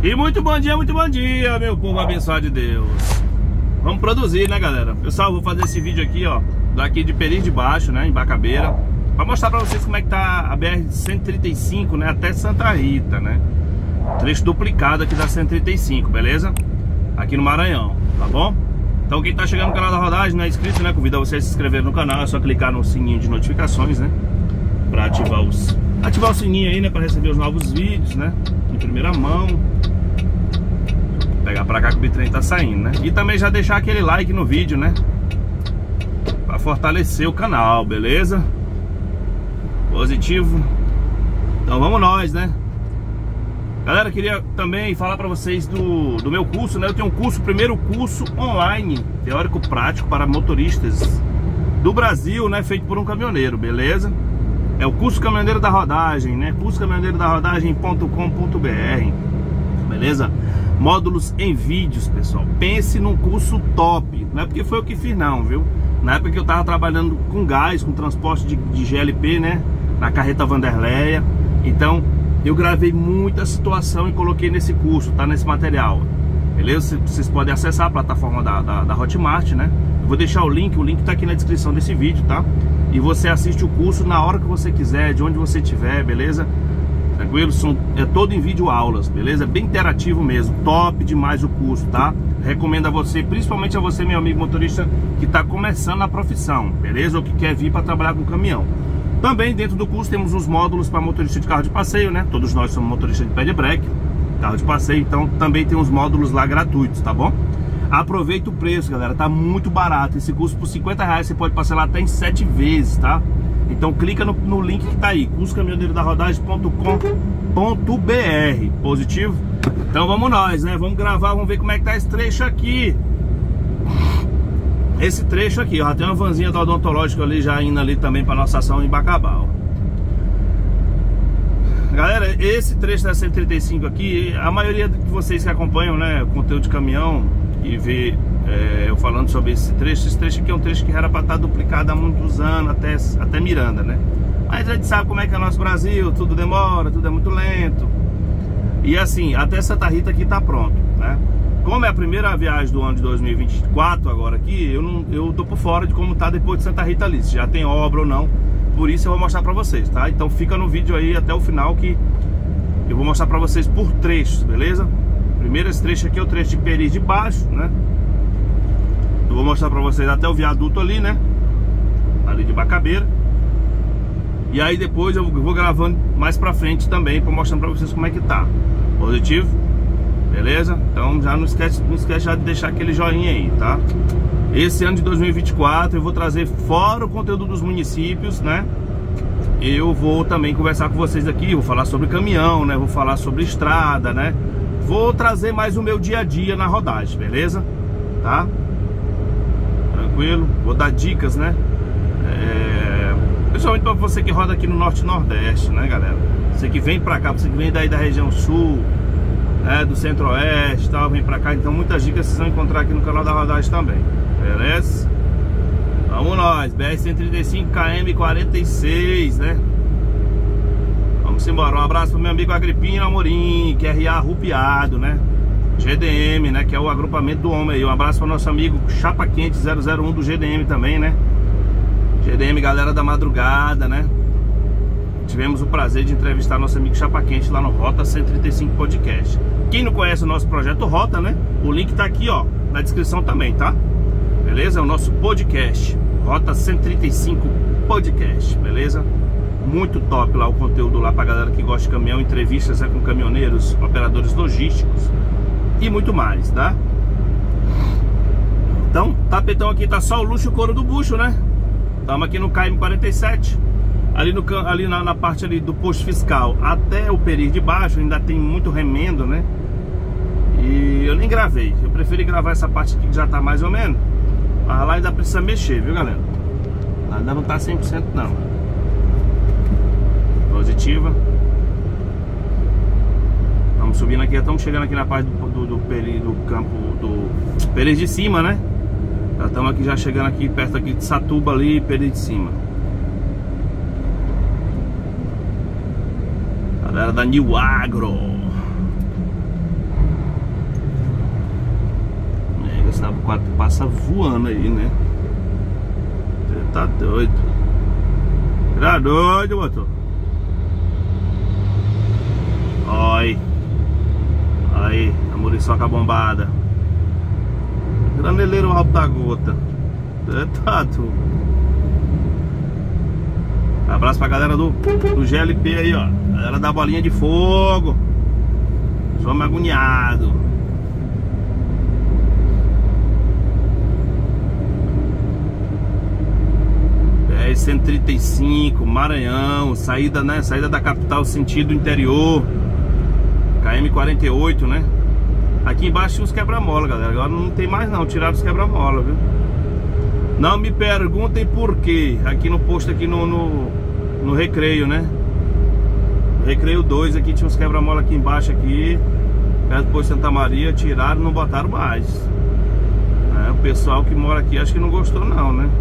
E muito bom dia, meu povo abençoado de Deus. Vamos produzir, né, galera? Pessoal, vou fazer esse vídeo aqui, ó, daqui de Peris de Baixo, né, em Bacabeira, pra mostrar pra vocês como é que tá a BR-135, né, até Santa Rita, né. Trecho duplicado aqui da 135, beleza? Aqui no Maranhão, tá bom? Então quem tá chegando no canal da rodagem, não é inscrito, né, convido você a se inscrever no canal. É só clicar no sininho de notificações, né, pra ativar o sininho aí, né, pra receber os novos vídeos, né, em primeira mão. Pegar pra cá que o bitrem tá saindo, né? E também já deixar aquele like no vídeo, né, pra fortalecer o canal, beleza? Positivo. Então vamos nós, né? Galera, queria também falar pra vocês do meu curso, né? Eu tenho um curso, primeiro curso online, teórico prático para motoristas do Brasil, né? Feito por um caminhoneiro, beleza? É o curso Caminhoneiro da Rodagem, né? cursocaminhoneirodarodagem.com.br, beleza? Módulos em vídeos, pessoal. Pense num curso top. Não é porque foi o que fiz não, viu? Na época que eu tava trabalhando com gás, com transporte de GLP, né, na carreta Vanderleia. Então eu gravei muita situação e coloquei nesse curso, tá, nesse material, beleza? Vocês podem acessar a plataforma da Hotmart, né? Eu vou deixar o link tá aqui na descrição desse vídeo, tá? E você assiste o curso na hora que você quiser, de onde você estiver, beleza? Tranquilo? É todo em vídeo aulas, beleza? Bem interativo mesmo, top demais o curso, tá? Recomendo a você, principalmente a você, meu amigo motorista, que está começando a profissão, beleza? Ou que quer vir para trabalhar com caminhão. Também dentro do curso temos os módulos para motorista de carro de passeio, né? Todos nós somos motoristas de pé de breque, carro de passeio, então também tem os módulos lá gratuitos, tá bom? Aproveita o preço, galera, tá muito barato. Esse curso por R$50 você pode parcelar até em 7 vezes, tá? Então clica no link que tá aí, cursocaminhoneirodarodagem.com.br, positivo? Então vamos nós, né? Vamos gravar, vamos ver como é que tá esse trecho aqui. Esse trecho aqui, ó, tem uma vanzinha do odontológico ali, já indo ali também pra nossa ação em Bacabal. Galera, esse trecho da 135 aqui, a maioria de vocês que acompanham, né, o conteúdo de caminhão e vê eu falando sobre esse trecho aqui é um trecho que era para estar duplicado há muitos anos, até Miranda, né? Mas a gente sabe como é que é o nosso Brasil, tudo demora, tudo é muito lento. E assim, até Santa Rita aqui tá pronto, né? Como é a primeira viagem do ano de 2024 agora aqui, eu tô por fora de como tá depois de Santa Rita ali, se já tem obra ou não. Por isso eu vou mostrar pra vocês, tá? Então fica no vídeo aí até o final que eu vou mostrar pra vocês por trechos, beleza? Primeiro esse trecho aqui é o trecho de Peris de Baixo, né? Eu vou mostrar pra vocês até o viaduto ali, né? Ali de Bacabeira. E aí depois eu vou gravando mais pra frente também, pra mostrar pra vocês como é que tá. Positivo? Beleza? Então já não esquece já de deixar aquele joinha aí, tá? Esse ano de 2024 eu vou trazer, fora o conteúdo dos municípios, né? Eu vou também conversar com vocês aqui, vou falar sobre caminhão, né? Vou falar sobre estrada, né? Vou trazer mais o meu dia a dia na rodagem, beleza? Tá? Tranquilo? Vou dar dicas, né? Principalmente para você que roda aqui no Norte e Nordeste, né, galera? Você que vem pra cá, você que vem daí da região Sul, né, do Centro-Oeste e tal, vem pra cá. Então muitas dicas vocês vão encontrar aqui no canal da rodagem também, beleza? Vamos nós, BR-135 KM46, né? Vamos embora, um abraço pro meu amigo Agripino Amorim, QRA Rupiado, né? GDM, né, que é o agrupamento do homem aí. Um abraço para o nosso amigo Chapa Quente 001 do GDM também, né? GDM, galera da madrugada, né? Tivemos o prazer de entrevistar nosso amigo Chapa Quente lá no Rota 135 Podcast. Quem não conhece o nosso projeto Rota, né? O link tá aqui, ó, na descrição também, tá? Beleza? É o nosso podcast, Rota 135 Podcast, beleza? Muito top lá o conteúdo lá pra galera que gosta de caminhão, entrevistas, né, com caminhoneiros, operadores logísticos e muito mais, tá? Então, tapetão aqui tá só o luxo e o couro do bucho, né? Estamos aqui no KM47, ali na parte ali do posto fiscal até o Peris de Baixo, ainda tem muito remendo, né? E eu nem gravei, eu preferi gravar essa parte aqui que já tá mais ou menos. Mas lá ainda precisa mexer, viu, galera? Ainda não tá 100% não. Positiva. Estamos subindo aqui, estamos chegando aqui na parte do campo do Peris de Cima, né? Já estamos aqui, já chegando aqui perto aqui de Satuba ali, Peris de Cima. Galera da New Agro. Esse W4 passa voando aí, né? Você tá doido. Tá doido, motor. Oi. Aí, a muriçoca bombada. Graneleiro alto da gota. Tá tudo. Abraço pra galera do GLP aí, ó. Galera da bolinha de fogo. Somos agoniados. BR-135, Maranhão. Saída, né? Saída da capital, sentido interior. KM-48, né? Aqui embaixo tinha os quebra-mola, galera. Agora não tem mais não, tiraram os quebra-mola, viu? Não me perguntem por quê. Aqui no posto, aqui no Recreio, né? Recreio 2, aqui tinha uns quebra-mola aqui embaixo, aqui perto do posto Santa Maria. Tiraram e não botaram mais. O pessoal que mora aqui acho que não gostou não, né?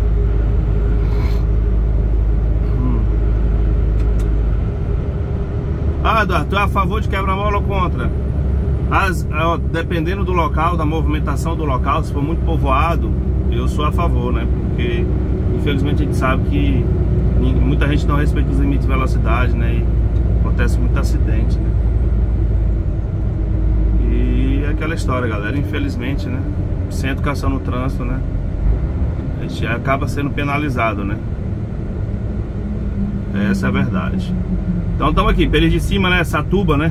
Ah, Eduardo, tu é a favor de quebra-mola ou contra? Dependendo do local, da movimentação do local, se for muito povoado, eu sou a favor, né? Porque infelizmente a gente sabe que muita gente não respeita os limites de velocidade, né? E acontece muito acidente, né? E é aquela história, galera, infelizmente, né? Sem educação no trânsito, né? A gente acaba sendo penalizado, né? Essa é a verdade. Então estamos aqui, Pires de Cima, né? Satuba, né?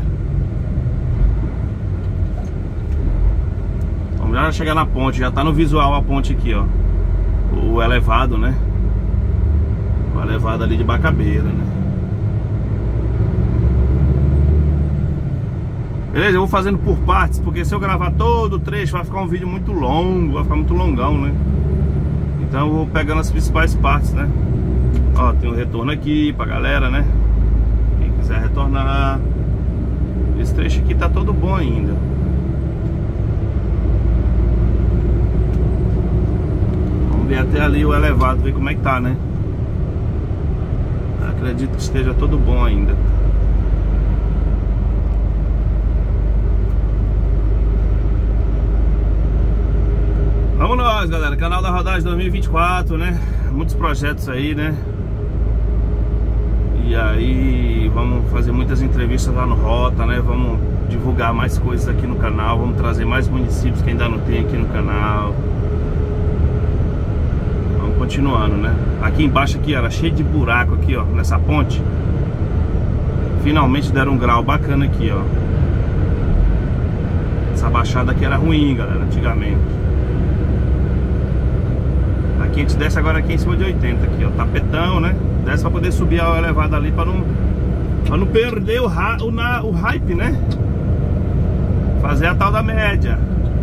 Vamos já chegar na ponte, já tá no visual a ponte aqui, ó. O elevado, né? O elevado ali de Bacabeira, né? Beleza, eu vou fazendo por partes, porque se eu gravar todo o trecho vai ficar um vídeo muito longo, vai ficar muito longão, né? Então eu vou pegando as principais partes, né? Ó, tem um retorno aqui pra galera, né? Quem quiser retornar. Esse trecho aqui tá todo bom ainda. Vamos ver até ali o elevado, ver como é que tá, né? Acredito que esteja todo bom ainda. Vamos nós, galera. Canal da Rodagem 2024, né? Muitos projetos aí, né? E aí vamos fazer muitas entrevistas lá no Rota, né? Vamos divulgar mais coisas aqui no canal. Vamos trazer mais municípios que ainda não tem aqui no canal. Vamos continuando, né? Aqui embaixo aqui era cheio de buraco aqui, ó, nessa ponte. Finalmente deram um grau bacana aqui, ó. Essa baixada aqui era ruim, galera, antigamente. Aqui a gente desce agora aqui em cima de 80 aqui, ó, tapetão, né? Desce pra poder subir a elevada ali pra não perder o hype, né? Fazer a tal da média.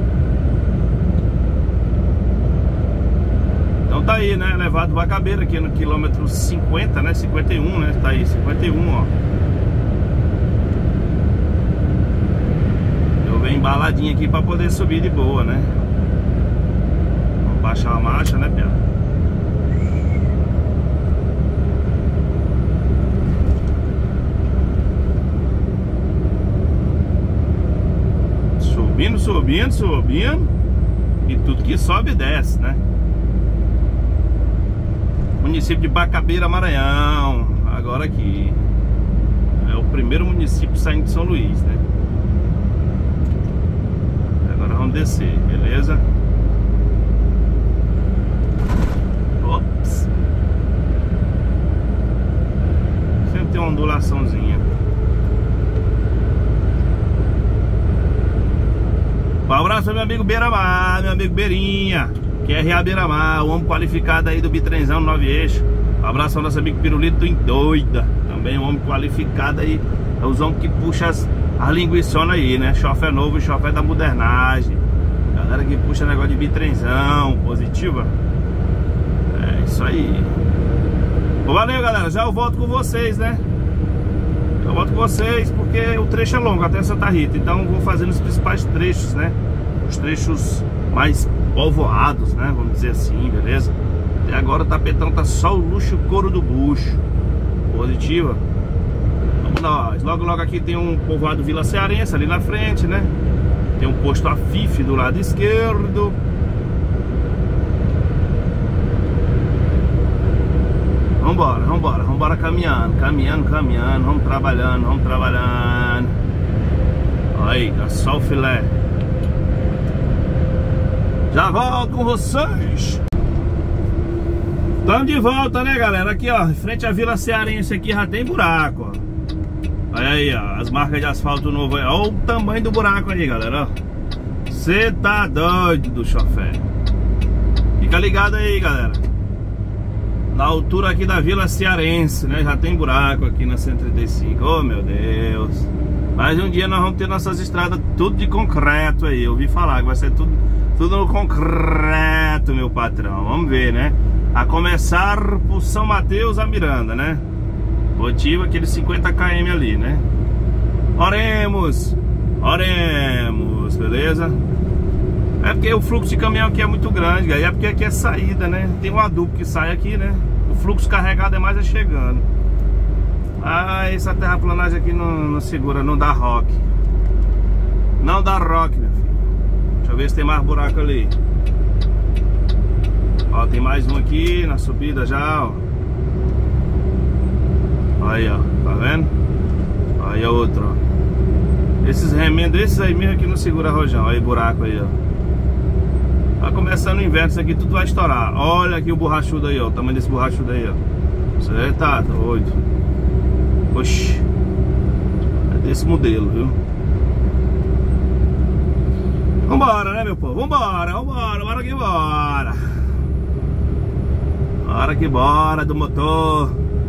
Então tá aí, né? Elevado Bacabeira aqui no quilômetro 50, né? 51, né? Tá aí, 51, ó. Eu venho embaladinho aqui pra poder subir de boa, né? Vamos baixar a marcha, né, Pia? Subindo. E tudo que sobe desce, né? Município de Bacabeira, Maranhão. Agora aqui é o primeiro município saindo de São Luís, né? Agora vamos descer, beleza? Ops. Sempre tem uma ondulaçãozinha. Um abraço ao meu amigo Beira-Mar, meu amigo Beirinha, QRA Beira-Mar, o homem qualificado aí do Bitrenzão 9 eixo. Um abraço ao nosso amigo Pirulito Doida, também um homem qualificado aí, é os homens que puxa as linguiçonas aí, né? Chofé novo e chofé da modernagem. Galera que puxa negócio de bitrenzão, positiva. É isso aí. Valeu, galera, já eu volto com vocês, né? Eu volto com vocês porque o trecho é longo até Santa Rita. Então vou fazendo os principais trechos, né? Os trechos mais povoados, né? Vamos dizer assim, beleza? Até agora o tapetão tá só o luxo couro do bucho. Positiva. Vamos nós. Logo aqui tem um povoado Vila Cearense ali na frente, né? Tem um posto Afif do lado esquerdo. Vambora caminhando, vamos trabalhando. Aí, só o filé. Já volto com vocês. Estamos de volta, né, galera? Aqui, ó, em frente à Vila Cearense aqui já tem buraco, ó. Olha aí, ó, as marcas de asfalto novo aí. Olha o tamanho do buraco aí, galera. Você tá doido do chofé. Fica ligado aí, galera. Na altura aqui da Vila Cearense, né? Já tem buraco aqui na 135. Oh, meu Deus. Mas um dia nós vamos ter nossas estradas tudo de concreto aí. Eu ouvi falar que vai ser tudo no concreto, meu patrão. Vamos ver, né? A começar por São Mateus a Miranda, né? Motivo aqueles 50 km ali, né? Oremos, beleza? É porque o fluxo de caminhão aqui é muito grande, é porque aqui é saída, né? Tem um adubo que sai aqui, né? O fluxo carregado é mais chegando. Ah, essa terraplanagem aqui não segura, não dá rock. Não dá rock, meu filho. Deixa eu ver se tem mais buraco ali. Ó, tem mais um aqui na subida já, ó. Aí, ó, tá vendo? Aí é outro, ó. Esses remendos, esses aí mesmo que não segura rojão. Aí buraco aí, ó. Tá começando o inverno, isso aqui tudo vai estourar. Olha aqui o borrachudo aí, ó. O tamanho desse borrachudo aí, ó. Isso aí tá doido. Oxi. É desse modelo, viu? Vambora, né, meu povo? Bora que bora. Bora que bora do motor.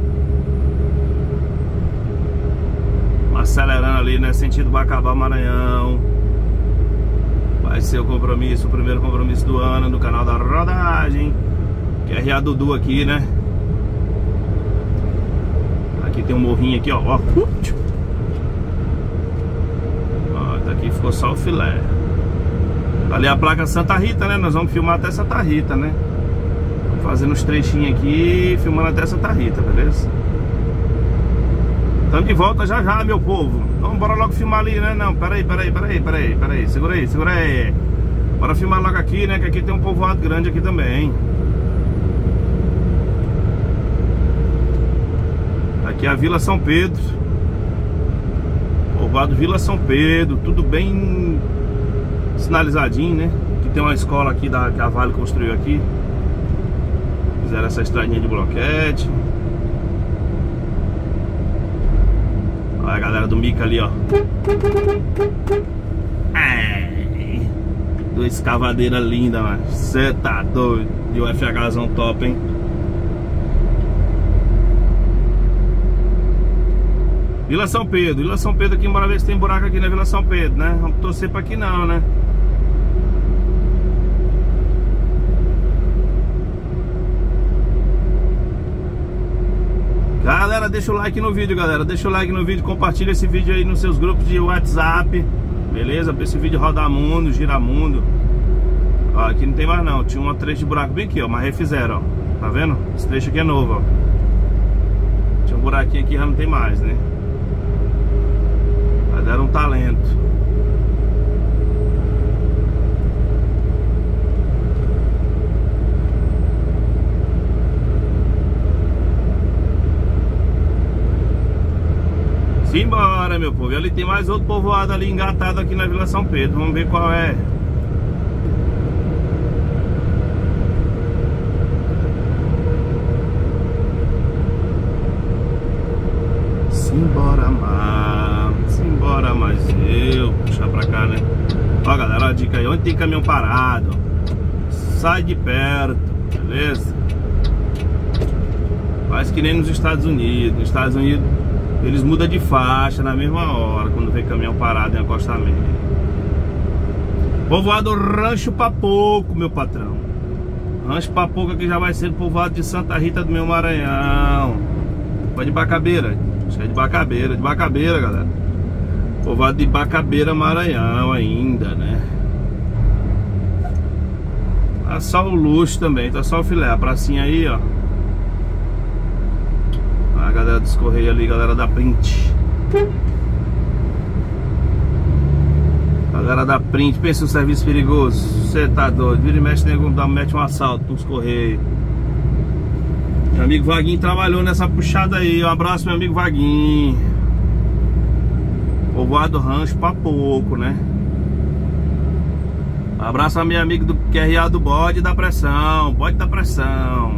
Acelerando ali, né? Sentido Bacabal, Maranhão. Vai ser o compromisso, o primeiro compromisso do ano do canal da rodagem. QRA Dudu aqui, né? Aqui tem um morrinho aqui, ó. Ó, daqui ficou só o filé. Ali a placa Santa Rita, né? Nós vamos filmar até Santa Rita, né? Vamos fazendo uns trechinhos aqui, filmando até Santa Rita, beleza? Estamos de volta já, meu povo. Então bora logo filmar ali, né? Não, peraí. Segura aí. Bora filmar logo aqui, né? Que aqui tem um povoado grande aqui também, hein? Aqui é a Vila São Pedro. Povoado Vila São Pedro. Tudo bem sinalizadinho, né? Aqui tem uma escola aqui que a Vale construiu aqui. Fizeram essa estradinha de bloquete. Olha a galera do Mica ali, ó. Ai, duas escavadeiras lindas, mano. Cê tá doido. E o FHzão top, hein? Vila São Pedro aqui, bora ver se tem buraco aqui na Vila São Pedro, né? Vamos torcer pra que não, né? Galera, deixa o like no vídeo, galera. Deixa o like no vídeo, compartilha esse vídeo aí nos seus grupos de WhatsApp. Beleza? Pra esse vídeo rodar mundo, girar mundo. Ó, aqui não tem mais não. Tinha uma trecho de buraco bem aqui, ó. Mas refizeram, ó. Tá vendo? Esse trecho aqui é novo, ó. Tinha um buraquinho aqui, já não tem mais, né? Mas deram um talento. Simbora, meu povo. E ali tem mais outro povoado ali engatado aqui na Vila São Pedro. Vamos ver qual é. Simbora mais eu. Puxar pra cá, né? Ó, galera, a dica aí. Onde tem caminhão parado, sai de perto, beleza? Faz que nem nos Estados Unidos. Nos Estados Unidos eles mudam de faixa na mesma hora quando vem caminhão parado em acostamento. Povoado Rancho Papoco, meu patrão. Rancho Papoco aqui já vai ser povoado de Santa Rita do meu Maranhão. Foi de Bacabeira. Acho que é de Bacabeira, galera. Povoado de Bacabeira, Maranhão ainda, né? Tá só o luxo também, tá só o filé. A pracinha aí, ó. A galera dos Correios ali, galera da Print. Galera da Print, pensa no serviço perigoso. Você tá doido, vira e mexe, nego, mete um assalto nos Correios. Meu amigo Vaguinho trabalhou nessa puxada aí. Um abraço, meu amigo Vaguinho. Povoado Rancho pra pouco, né? Um abraço a meu amigo do QRA do Bode da Pressão. Bode da Pressão.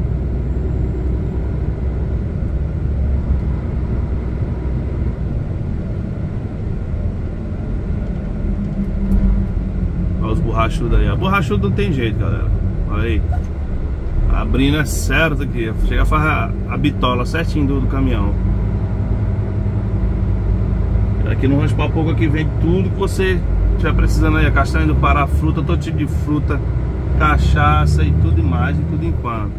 Olha os borrachudos aí. A borrachudo não tem jeito, galera. Olha aí. Abrindo é certo aqui. Chega a fazer a bitola certinho do caminhão. Aqui no Rancho Papoco aqui vem tudo que você estiver precisando aí. Castanha do Pará, fruta, todo tipo de fruta, cachaça e tudo mais e tudo enquanto.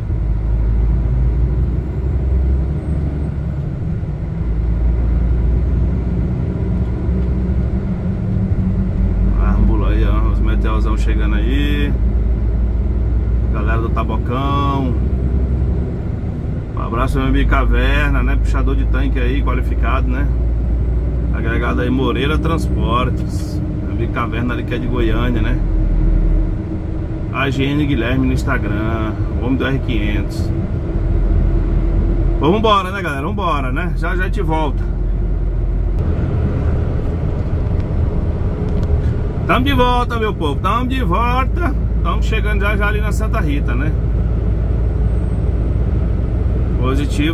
Árvore aí, ó, os meteorzão chegando aí. Galera do Tabocão. Um abraço ao meu amigo Caverna, né? Puxador de tanque aí, qualificado, né? Agregado aí Moreira Transportes. Meu amigo Caverna ali que é de Goiânia, né? AGN Guilherme no Instagram. O homem do R500. Vamos embora, né, galera? Vamos embora, né? Já já a gente volta. Tamo de volta, meu povo. Tamo de volta. Estamos chegando já ali na Santa Rita, né? Positivo.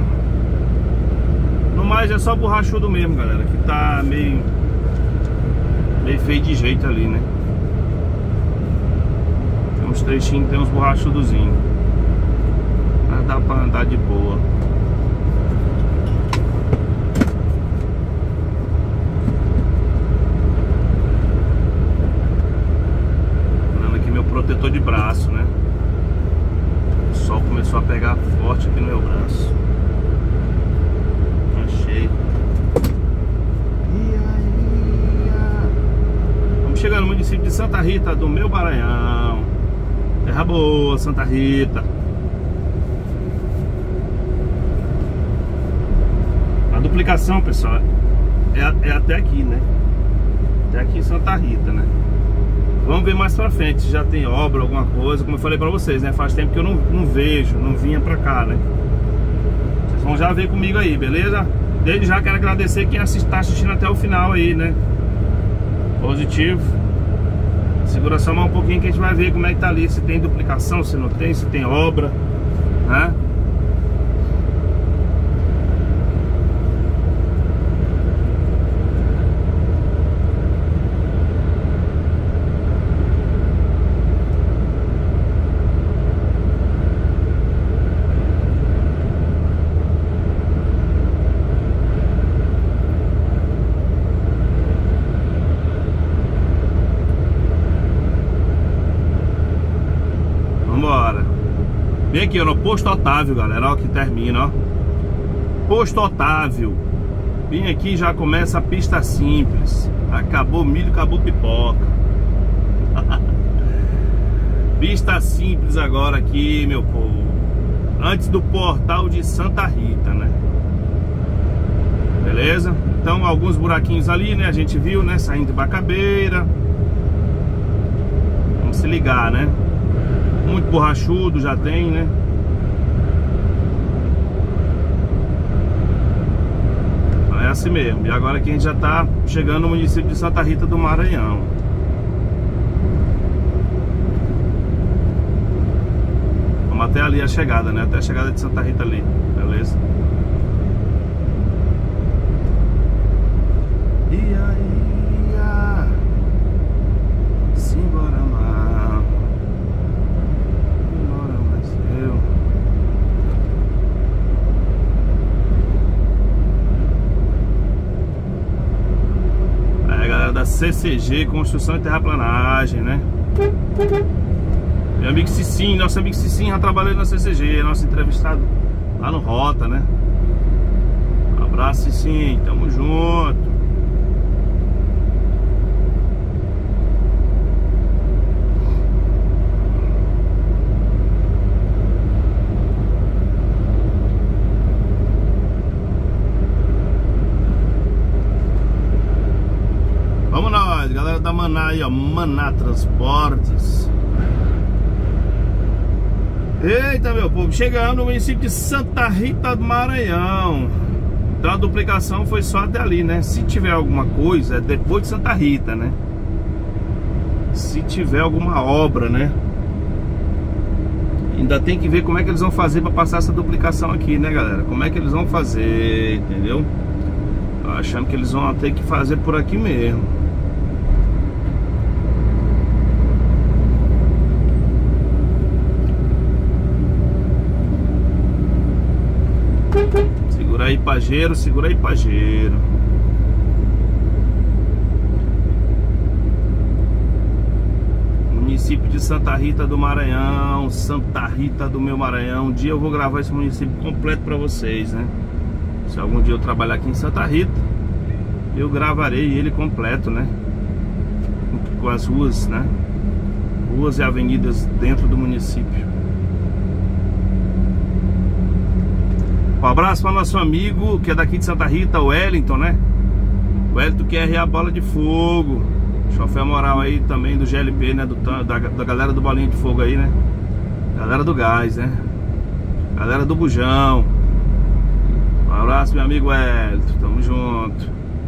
No mais é só borrachudo mesmo, galera. Que tá meio feio de jeito ali, né? Tem uns trechinhos, tem uns borrachudozinhos. Mas dá pra andar de boa. Protetor de braço, né? O sol começou a pegar forte aqui no meu braço. Achei. Vamos chegar no município de Santa Rita do meu Maranhão. Terra boa, Santa Rita. A duplicação, pessoal, é até aqui, né? Até aqui em Santa Rita, né? Vamos ver mais pra frente se já tem obra, alguma coisa. Como eu falei pra vocês, né? Faz tempo que eu não vejo, não vinha pra cá, né? Vocês vão já ver comigo aí, beleza? Desde já quero agradecer quem tá assistindo até o final aí, né? Positivo. Segura só mais um pouquinho que a gente vai ver como é que tá ali. Se tem duplicação, se não tem, se tem obra, né? Bem aqui, ó, no Posto Otávio, galera, ó, que termina, ó. Posto Otávio. Bem aqui já começa a pista simples. Acabou milho, acabou pipoca. Pista simples agora aqui, meu povo. Antes do portal de Santa Rita, né? Beleza? Então, alguns buraquinhos ali, né? A gente viu, né? Saindo de Bacabeira. Vamos se ligar, né? Muito borrachudo já tem, né? É assim mesmo. E agora aqui a gente já tá chegando no município de Santa Rita do Maranhão. Vamos até ali a chegada, né? Até a chegada de Santa Rita ali. Beleza? E aí? Simbora lá. Simbora mais eu. Aí, galera da CCG, Construção e Terraplanagem, né? Meu amigo Cicinho, nosso amigo Cicinho já trabalhou na CCG, nosso entrevistado lá no Rota, né? Um abraço, Cicinho, tamo junto. galera da Maná aí, ó, Maná Transportes. Eita, meu povo, chegando no município de Santa Rita do Maranhão. Então a duplicação foi só até ali, né? Se tiver alguma coisa, é depois de Santa Rita, né? Se tiver alguma obra, né? Ainda tem que ver como é que eles vão fazer para passar essa duplicação aqui, né, galera? Como é que eles vão fazer, entendeu? Tô achando que eles vão ter que fazer por aqui mesmo. Segura aí, pajeiro, segura aí, pajeiro. Município de Santa Rita do Maranhão, Santa Rita do meu Maranhão. Um dia eu vou gravar esse município completo pra vocês, né? Se algum dia eu trabalhar aqui em Santa Rita, eu gravarei ele completo, né? Com as ruas, né? Ruas e avenidas dentro do município. Um abraço para nosso amigo que é daqui de Santa Rita, o Wellington, né? O Wellington que é a bola de fogo. Chofer moral aí também do GLP, né? Da galera do Bolinha de Fogo aí, né? Galera do gás, né? Galera do bujão. Um abraço, meu amigo Wellington. Tamo junto.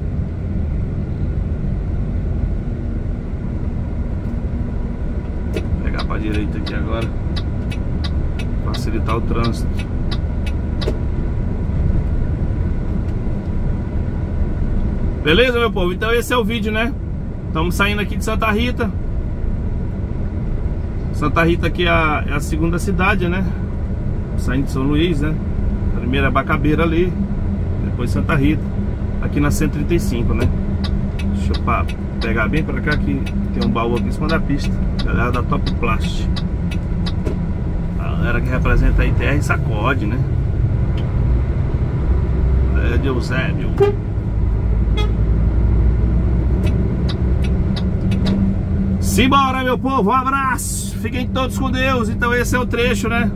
Vou pegar pra direita aqui agora. Facilitar o trânsito. Beleza, meu povo? Então esse é o vídeo, né? Estamos saindo aqui de Santa Rita. Santa Rita aqui é a segunda cidade, né? Saindo de São Luís, né? Primeiro é Bacabeira ali, depois Santa Rita. Aqui na 135, né? Deixa eu pegar bem pra cá que tem um baú aqui em cima da pista. Galera da Top Plast. A galera que representa a ITR sacode, né? É de Eusébio. Simbora, meu povo, um abraço. Fiquem todos com Deus. Então esse é o trecho, né?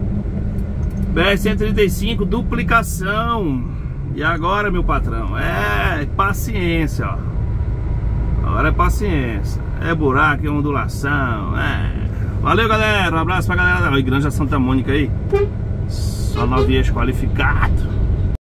BR-135, duplicação. E agora, meu patrão, paciência, ó. Agora é paciência. É buraco, é ondulação, Valeu, galera, um abraço pra galera da Granja Santa Mônica aí. Só 9 eixos qualificado.